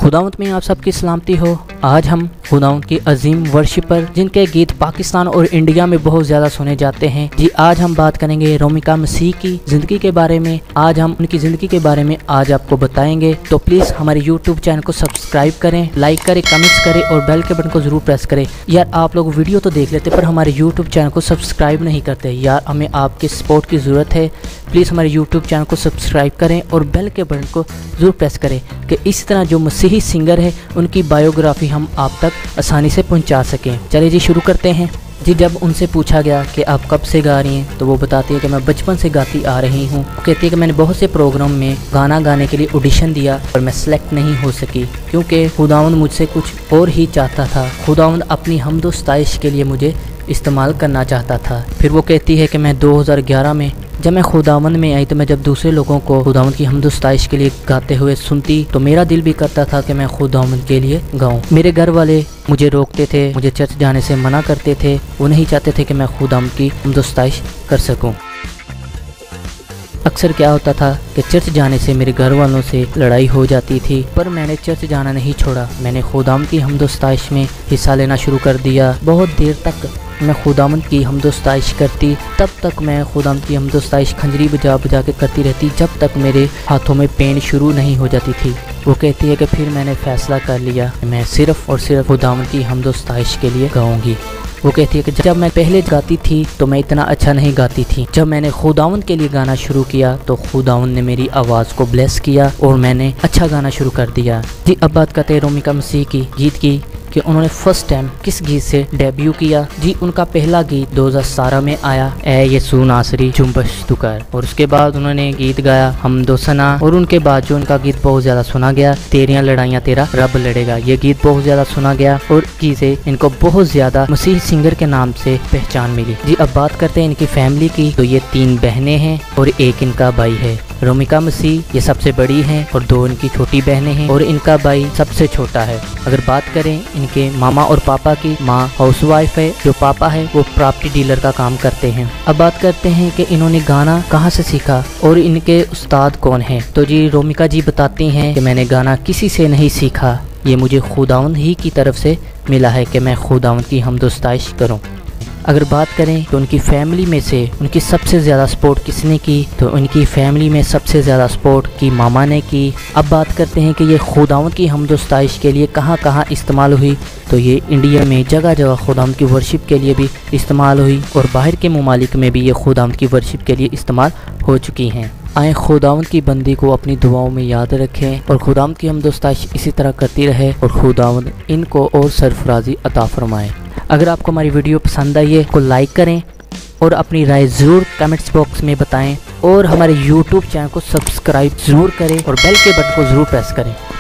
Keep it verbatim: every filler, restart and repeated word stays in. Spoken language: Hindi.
खुदावंद में आप सबकी सलामती हो। आज हम खुदावंद की अजीम वर्शिपर जिनके गीत पाकिस्तान और इंडिया में बहुत ज़्यादा सुने जाते हैं जी, आज हम बात करेंगे रोमिका मसीह की ज़िंदगी के बारे में। आज हम उनकी ज़िंदगी के बारे में आज आपको बताएंगे। तो प्लीज़ हमारे यूट्यूब चैनल को सब्सक्राइब करें, लाइक करें, कमेंट्स करें और बेल के बटन को ज़रूर प्रेस करें। यार आप लोग वीडियो तो देख लेते पर हमारे यूट्यूब चैनल को सब्सक्राइब नहीं करते। यार हमें आपके सपोर्ट की ज़रूरत है। प्लीज़ हमारे यूट्यूब चैनल को सब्सक्राइब करें और बेल के बटन को ज़रूर प्रेस करें कि इस तरह जो मसीही सिंगर है उनकी बायोग्राफी हम आप तक आसानी से पहुंचा सकें। चलिए जी शुरू करते हैं जी। जब उनसे पूछा गया कि आप कब से गा रही हैं तो वो बताती है कि मैं बचपन से गाती आ रही हूँ। कहती है कि मैंने बहुत से प्रोग्राम में गाना गाने के लिए ऑडिशन दिया पर मैं सेलेक्ट नहीं हो सकी क्योंकि खुदावंद मुझसे कुछ और ही चाहता था। खुदावंद अपनी हम्द व सताइश के लिए मुझे इस्तेमाल करना चाहता था। फिर वो कहती है कि मैं दो हज़ार ग्यारह में जब मैं खुदावंद में आई तो मैं जब दूसरे लोगों को खुदावंद की हम्द व सताइश के लिए गाते हुए सुनती तो मेरा दिल भी करता था कि मैं खुदावंद के लिए गाऊं। मेरे घर वाले मुझे रोकते थे, मुझे चर्च जाने से मना करते थे। वो नहीं चाहते थे कि मैं खुदावंद की हम्द व सताइश कर सकूं। अक्सर क्या होता था कि चर्च जाने से मेरे घर वालों से लड़ाई हो जाती थी, पर मैंने चर्च जाना नहीं छोड़ा। मैंने खुदावंद की हम्द व सताइश में हिस्सा लेना शुरू कर दिया। बहुत देर तक मैं खुदावंद की हम्द व सताइश करती, तब तक मैं खुदावंद की हम्द व सताइश खंजरी बजा बजा के करती रहती जब तक मेरे हाथों में पेन शुरू नहीं हो जाती थी। वो कहती है कि फिर मैंने फैसला कर लिया मैं सिर्फ और सिर्फ खुदावंद की हम्द व सताइश के लिए गाऊंगी। वो कहती है कि जब मैं पहले गाती थी तो मैं इतना अच्छा नहीं गाती थी। जब मैंने खुदावंद के लिए गाना शुरू किया तो खुदावंद ने मेरी आवाज़ को ब्लेस किया और मैंने अच्छा गाना शुरू कर दिया जी। अब बात करते हैं रोमिका मसीह की गीत की कि उन्होंने फर्स्ट टाइम किस गीत से डेब्यू किया जी। उनका पहला गीत दो हज़ार सत्रह में आया ए यीशु नासरी जुम्बश तू कर, और उसके बाद उन्होंने गीत गाया हमदो सना, और उनके बाद जो उनका गीत बहुत ज़्यादा सुना गया तेरियां लड़ाइयाँ तेरा रब लड़ेगा, ये गीत बहुत ज़्यादा सुना गया और से इनको बहुत ज़्यादा मसीही सिंगर के नाम से पहचान मिली जी। अब बात करते हैं इनकी फैमिली की। तो ये तीन बहनें हैं और एक इनका भाई है। रोमिका मसीह ये सबसे बड़ी हैं और दो इनकी छोटी बहनें हैं और इनका भाई सबसे छोटा है। अगर बात करें इनके मामा और पापा की, माँ हाउसवाइफ है, जो पापा है वो प्रॉपर्टी डीलर का काम करते हैं। अब बात करते हैं कि इन्होंने गाना कहाँ से सीखा और इनके उस्ताद कौन हैं। तो जी रोमिका जी बताती हैं कि मैंने गाना किसी से नहीं सीखा, ये मुझे खुदावंद ही की तरफ से मिला है कि मैं खुदावंद की हम्द व सताइश करूँ। अगर बात करें तो उनकी फैमिली में से उनकी सबसे ज़्यादा सपोर्ट किसने की, तो उनकी फैमिली में सबसे ज़्यादा सपोर्ट की मामा ने की। अब बात करते हैं कि ये खुदावंद की हम्द व सताइश के लिए कहाँ कहाँ इस्तेमाल हुई, तो ये इंडिया में जगह जगह खुदावंद की वर्शिप के लिए भी इस्तेमाल हुई और बाहर के ममालिक में भी ये खुदावंद की वर्शिप के लिए इस्तेमाल हो चुकी हैं। आए खुदावंद की बंदी को अपनी दुआओं में याद रखें और खुदावंद की हम्द व सताइश इसी तरह करती रहे और खुदावंद इनको और सरफराजी अता फरमाए। अगर आपको हमारी वीडियो पसंद आई है तो लाइक करें और अपनी राय ज़रूर कमेंट्स बॉक्स में बताएं और हमारे यूट्यूब चैनल को सब्सक्राइब ज़रूर करें और बेल के बटन को ज़रूर प्रेस करें।